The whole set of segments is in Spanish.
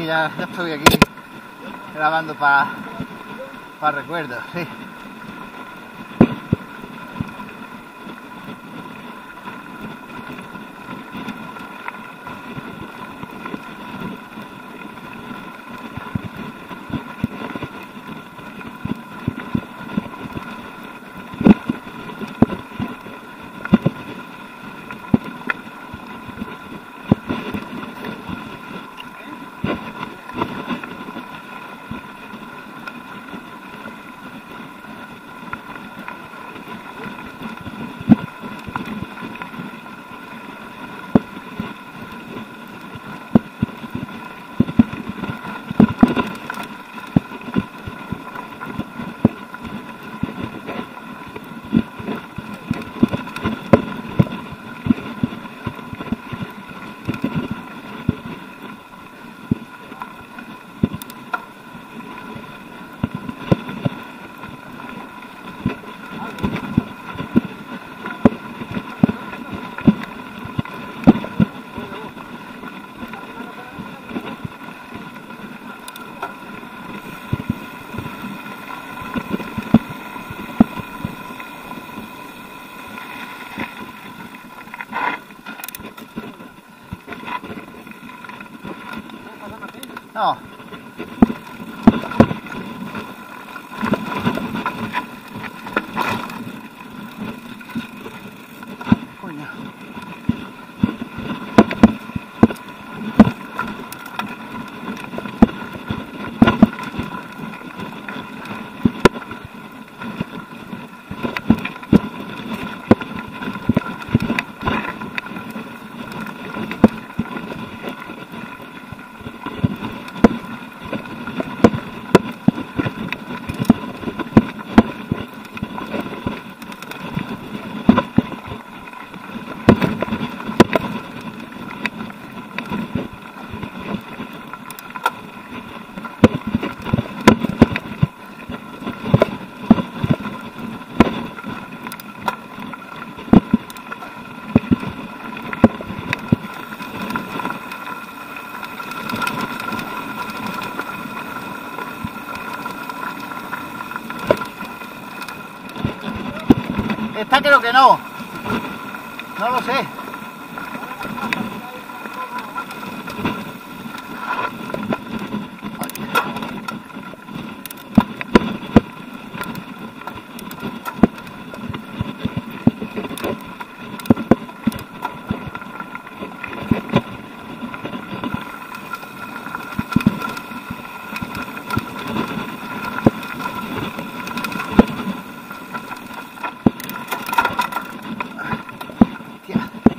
ya estoy aquí grabando para recuerdos, sí. No. Coño. Esta creo que no. No lo sé. Yeah.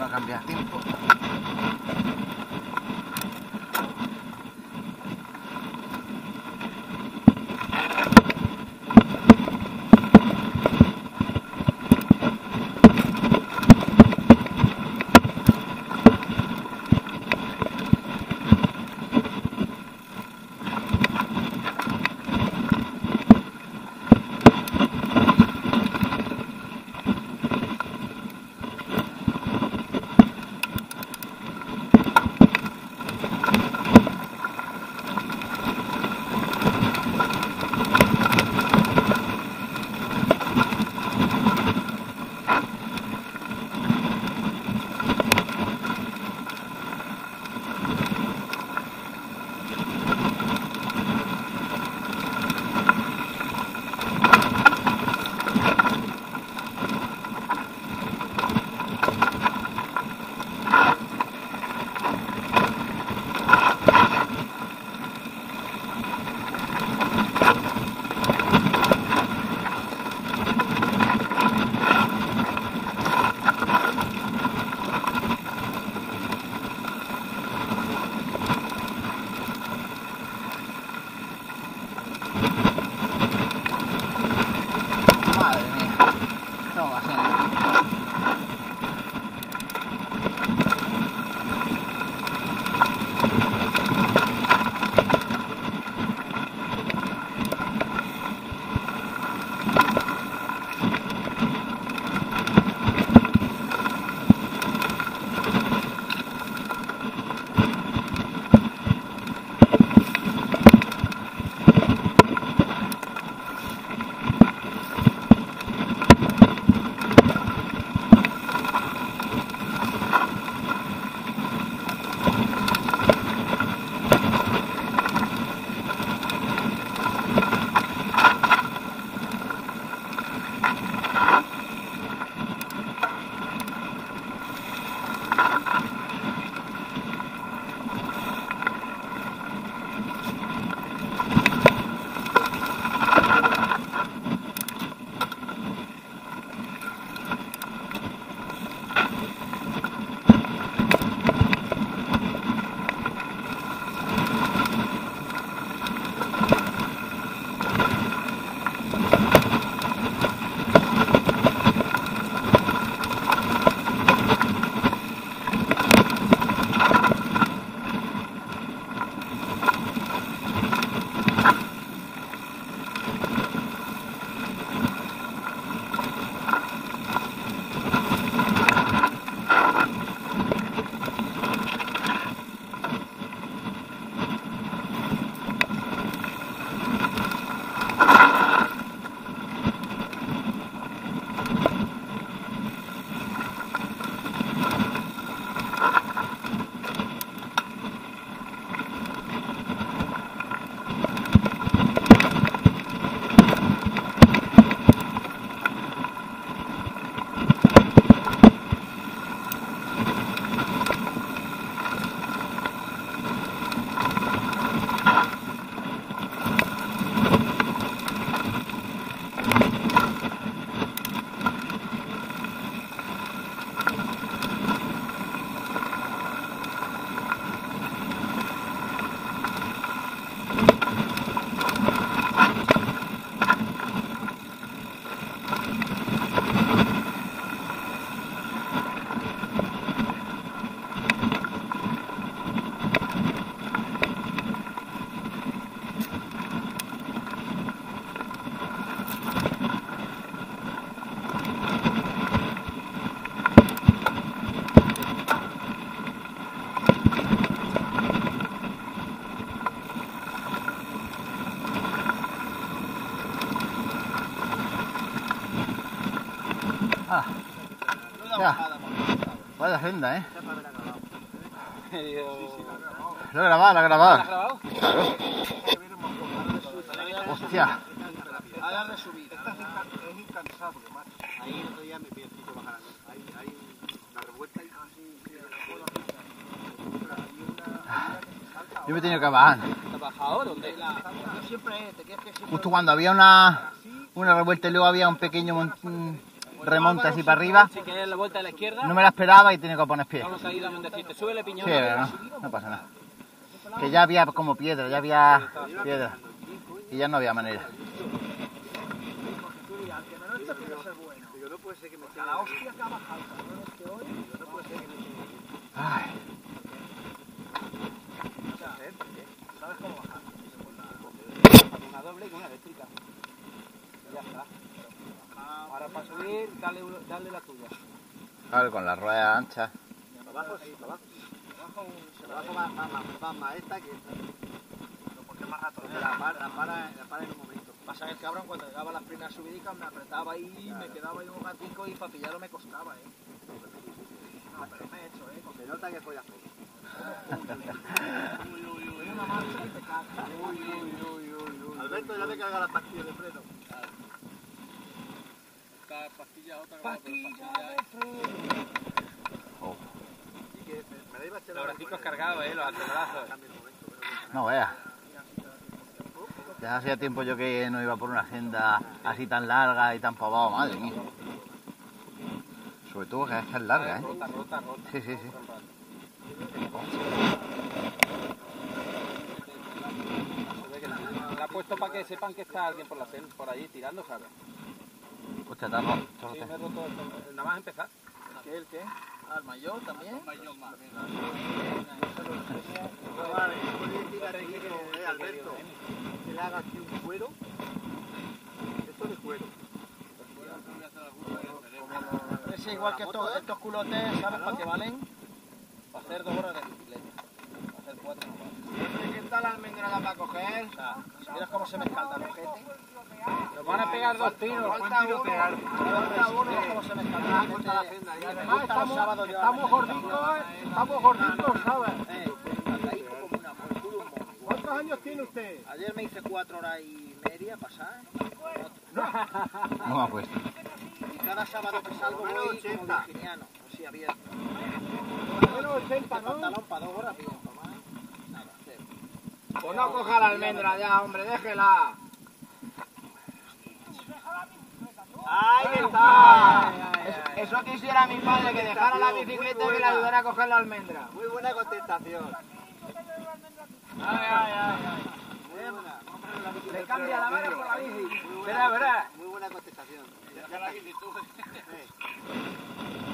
a cambiar tiempo. Ah, ya. Vaya senda, ¿eh? Lo he grabado, lo he grabado. ¿Lo has grabado? Claro. Hostia. Ahora de subir. Es incansable, macho. Ahí el otro día me pienso bajar. Hay una revuelta y así. Yo me he tenido que bajar. ¿Te has bajado? ¿Dónde? Siempre te quedas que siempre. Justo cuando había una revuelta y luego había un pequeño remonta así para arriba. Si quieres la vuelta a la izquierda. No me la esperaba y tiene que poner pie. Vamos a ir a decirte, súbele piñón. Sí, no pasa nada. Que ya había como piedra, ya había piedra. Y ya no había manera. Digo, no puede ser que me A la hostia que ha bajado, cabrón, es que hoy... no puede ser que me Ay, ¿Sabes cómo bajar? Con una doble y con una eléctrica. Y ya está. Ahora para subir, dale la tuya. claro, con la rueda ancha. Para abajo sí, para abajo. Abajo va esta que esta. Porque es más rato. La para en un momento. Pasa que el cabrón cuando llegaba a las primeras subidicas me apretaba ahí, me quedaba ahí un ratico y para pillarlo me costaba, No, pero me he hecho, Se nota que follas poco. Una marcha y te cagas. Alberto, ya me carga la pastilla de freno. Pastilla, otra Pastilla de freno. Y que me da iba a echar Los bracicos cargados, los antebrazos. No veas. Ya hacía tiempo yo que no iba por una senda así tan larga y tan pavado, madre mía. Sobre todo que es larga, ¿eh? Rota. Sí. La he puesto para que sepan que está alguien por allí tirando, ¿sabes? Hostia, está roto. Sí, me he roto nada más empezar. ¿Qué? ¿El qué? ¿Al mayor también? Vale, Alberto, que le haga aquí un cuero. Esto de cuero. Es igual que estos culotes, ¿sabes para qué valen? Para hacer 2 horas de bicicleta. Para hacer 4 no vale. ¿Qué tal la almendra la va a coger? O sea, si vieras cómo se me escalda el ojete. Nos van a pegar 2 tiros, Falta uno. Mira cómo se me escalda el ojete. Y Además estamos gorditos, ¿sabes? ¿Cuántos años tiene usted? Ayer me hice 4 horas y media pasar. No me ha puesto. Y cada sábado que salgo voy como virginiano, así abierto. Menos 80, ¿no? Pantalón para 2 horas, bien, tomar. Nada, cero. Pues no coja la almendra ya, hombre, déjela. ¡Ahí está! Eso quisiera mi padre, que dejara la bicicleta y que le ayudara a coger la almendra. Muy buena contestación. Muy buena. Le cambia la mano por la bici. Muy buena contestación. Ya la bici tú.